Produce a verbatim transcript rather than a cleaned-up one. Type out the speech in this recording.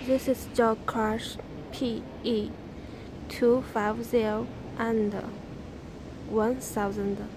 This is your crush P E two five zero and one thousand.